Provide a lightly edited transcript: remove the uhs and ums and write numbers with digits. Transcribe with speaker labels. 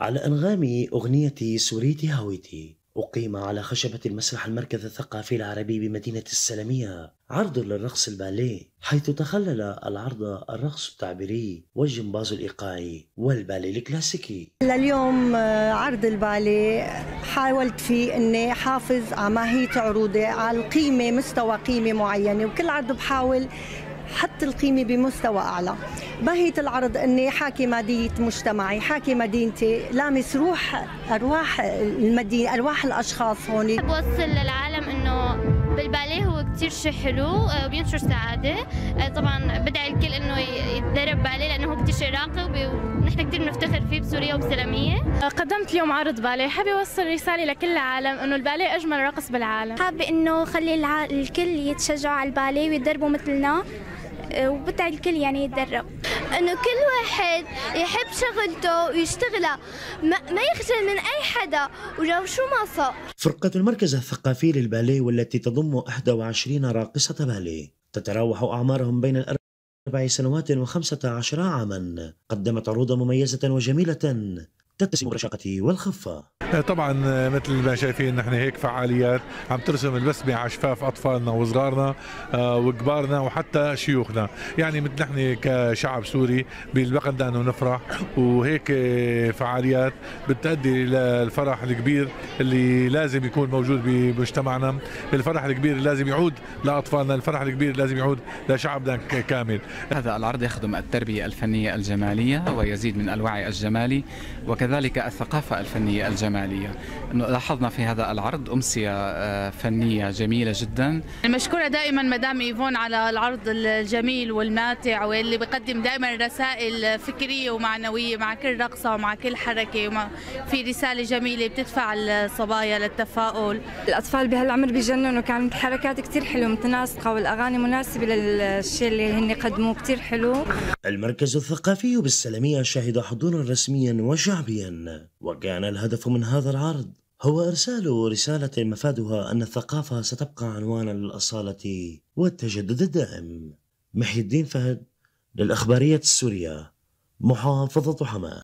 Speaker 1: على أنغام أغنية سوريتي هويتي، أقيم على خشبة المسرح المركز الثقافي العربي بمدينة السلمية عرض للرقص الباليه، حيث تخلل العرض الرقص التعبيري والجمباز الإيقاعي والباليه الكلاسيكي.
Speaker 2: لليوم عرض الباليه حاولت فيه اني حافظ على ماهية عروضي، على القيمة، مستوى قيمة معينة، وكل عرض بحاول حط القيمة بمستوى أعلى. ماهية العرض أني حاكي مادية مجتمعي، حاكي مدينتي، لامس أرواح المدينة، أرواح الأشخاص هون.
Speaker 3: بوصل للعالم أنه بالباليه هو كتير شيء حلو وبينشر سعادة. طبعا بدعي الكل أنه يتدرب باليه لأنه هو كتير شيء راقي ونحن كتير بنفتخر فيه بسوريا وبسلمية.
Speaker 4: قدمت اليوم عرض باليه، حابة أوصل رسالة لكل العالم أنه الباليه أجمل رقص بالعالم.
Speaker 5: حابة أنه خلي الكل يتشجعوا على الباليه ويتدربوا مثلنا، وبدعي الكل يعني يتدرب.
Speaker 6: انه كل واحد يحب شغلته ويشتغلها، ما يخجل من اي حدا ولو شو ما صار.
Speaker 1: فرقة المركز الثقافي للباليه والتي تضم 21 راقصة باليه تتراوح أعمارهم بين 4 سنوات و15 عاما، قدمت عروضا مميزة وجميلة تتسم بالرشاقة والخفة.
Speaker 7: طبعا مثل ما شايفين نحن هيك فعاليات عم ترسم البسمة على شفاف اطفالنا وصغارنا وكبارنا وحتى شيوخنا، يعني مثل نحن كشعب سوري بالبقى انه نفرح، وهيك فعاليات بتؤدي للفرح الكبير اللي لازم يكون موجود بمجتمعنا، الفرح الكبير اللي لازم يعود لاطفالنا، الفرح الكبير اللي لازم يعود لشعبنا كامل.
Speaker 8: هذا العرض يخدم التربية الفنية الجمالية ويزيد من الوعي الجمالي وكذلك الثقافة الفنية الجمالية. لاحظنا في هذا العرض أمسية فنية جميلة جدا.
Speaker 4: المشكورة دائما مدام إيفون على العرض الجميل والماتع واللي بيقدم دائما رسائل فكرية ومعنوية مع كل رقصة ومع كل حركة، في رسالة جميلة بتدفع الصبايا للتفاؤل.
Speaker 9: الأطفال بهالعمر بيجننوا، كانت حركات كتير حلوة متناسقة والأغاني مناسبة للشيء اللي هن قدموه كتير حلو.
Speaker 1: المركز الثقافي بالسلمية شهد حضورا رسميا وشعبيا، وكان الهدف من هذا العرض هو إرسال رسالة مفادها أن الثقافة ستبقى عنوانا للأصالة والتجدد الدائم. محي الدين فهد للأخبارية السورية، محافظة حماة.